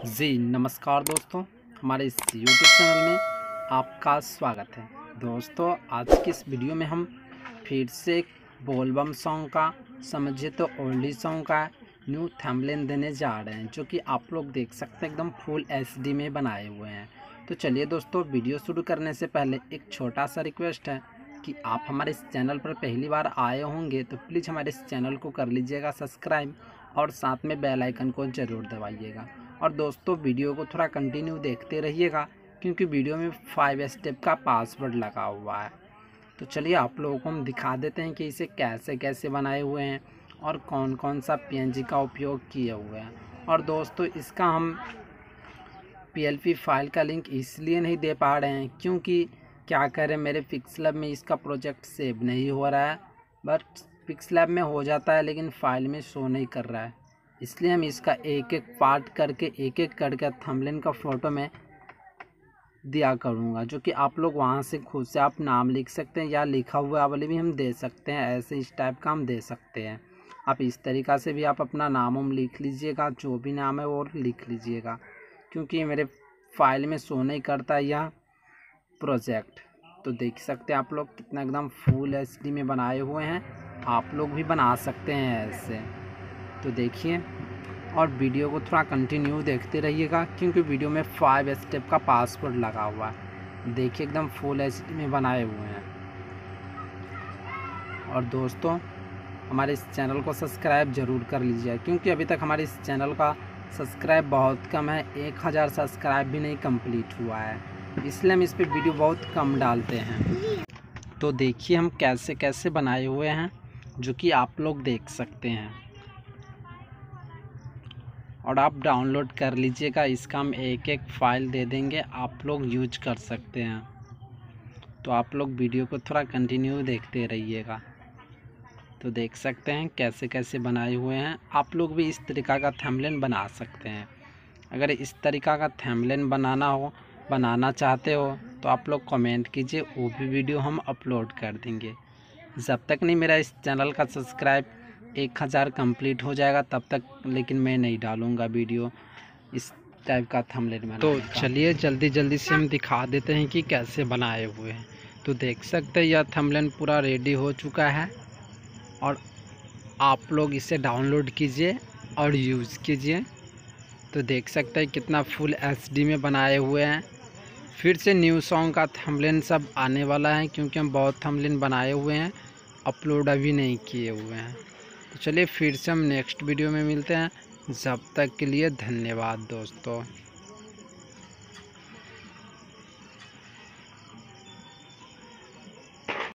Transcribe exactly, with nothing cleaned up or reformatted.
जी नमस्कार दोस्तों, हमारे इस यूट्यूब चैनल में आपका स्वागत है। दोस्तों आज की इस वीडियो में हम फिर से एक बोलबम सॉन्ग का समझिए तो ओल्डी सॉन्ग का न्यू थंबनेल देने जा रहे हैं, जो कि आप लोग देख सकते हैं एकदम फुल एचडी में बनाए हुए हैं। तो चलिए दोस्तों, वीडियो शुरू करने से पहले एक छोटा सा रिक्वेस्ट है कि आप हमारे इस चैनल पर पहली बार आए होंगे तो प्लीज़ हमारे इस चैनल को कर लीजिएगा सब्सक्राइब और साथ में बेल आइकन को ज़रूर दबाइएगा। और दोस्तों वीडियो को थोड़ा कंटिन्यू देखते रहिएगा, क्योंकि वीडियो में फाइव स्टेप का पासवर्ड लगा हुआ है। तो चलिए आप लोगों को हम दिखा देते हैं कि इसे कैसे कैसे बनाए हुए हैं और कौन कौन सा पीएनजी का उपयोग किए हुए हैं। और दोस्तों इसका हम पीएलपी फाइल का लिंक इसलिए नहीं दे पा रहे हैं क्योंकि क्या करें, मेरे पिक्सलैब में इसका प्रोजेक्ट सेव नहीं हो रहा है। बट पिक्सलैब में हो जाता है लेकिन फाइल में शो नहीं कर रहा है, इसलिए हम इसका एक एक पार्ट करके एक एक करके थंबनेल का फ़ोटो में दिया करूँगा, जो कि आप लोग वहाँ से खुद से आप नाम लिख सकते हैं या लिखा हुआ वाले भी हम दे सकते हैं। ऐसे इस टाइप का हम दे सकते हैं। आप इस तरीक़ा से भी आप अपना नाम हम लिख लीजिएगा, जो भी नाम है वो लिख लीजिएगा, क्योंकि मेरे फाइल में शो नहीं करता यह प्रोजेक्ट। तो देख सकते हैं आप लोग कितना एकदम फुल एच डी में बनाए हुए हैं। आप लोग भी बना सकते हैं ऐसे। तो देखिए और वीडियो को थोड़ा कंटिन्यू देखते रहिएगा, क्योंकि वीडियो में फाइव स्टेप का पासवर्ड लगा हुआ है। देखिए एकदम फुल एच डी में बनाए हुए हैं। और दोस्तों हमारे इस चैनल को सब्सक्राइब ज़रूर कर लीजिए, क्योंकि अभी तक हमारे इस चैनल का सब्सक्राइब बहुत कम है। एक हज़ार सब्सक्राइब भी नहीं कंप्लीट हुआ है, इसलिए हम इस पर वीडियो बहुत कम डालते हैं। तो देखिए हम कैसे कैसे बनाए हुए हैं, जो कि आप लोग देख सकते हैं। और आप डाउनलोड कर लीजिएगा, इसका हम एक एक फ़ाइल दे देंगे, आप लोग यूज कर सकते हैं। तो आप लोग वीडियो को थोड़ा कंटिन्यू देखते रहिएगा। तो देख सकते हैं कैसे कैसे बनाए हुए हैं। आप लोग भी इस तरीक़ा का थंबनेल बना सकते हैं। अगर इस तरीक़ा का थंबनेल बनाना हो बनाना चाहते हो तो आप लोग कमेंट कीजिए, वो भी वीडियो हम अपलोड कर देंगे। जब तक नहीं मेरा इस चैनल का सब्सक्राइब एक हज़ार कंप्लीट हो जाएगा तब तक लेकिन मैं नहीं डालूँगा वीडियो इस टाइप का थंबनेल बनाने का। तो चलिए जल्दी जल्दी से हम दिखा देते हैं कि कैसे बनाए हुए हैं। तो देख सकते हैं यह थंबनेल पूरा रेडी हो चुका है, और आप लोग इसे डाउनलोड कीजिए और यूज़ कीजिए। तो देख सकते हैं कितना फुल एचडी में बनाए हुए हैं। फिर से न्यू सॉन्ग का थंबनेल सब आने वाला है, क्योंकि हम बहुत थंबनेल बनाए हुए हैं, अपलोड अभी नहीं किए हुए हैं। तो चलिए फिर से हम नेक्स्ट वीडियो में मिलते हैं। जब तक के लिए धन्यवाद दोस्तों।